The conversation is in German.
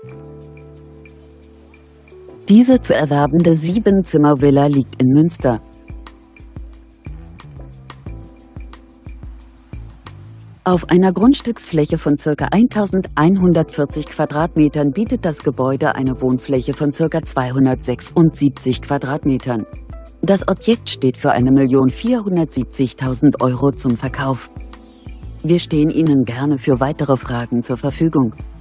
Diese zu erwerbende 7-Zimmer-Villa liegt in Münster. Auf einer Grundstücksfläche von ca. 1140 Quadratmetern bietet das Gebäude eine Wohnfläche von ca. 276 Quadratmetern. Das Objekt steht für 1.470.000 € zum Verkauf. Wir stehen Ihnen gerne für weitere Fragen zur Verfügung.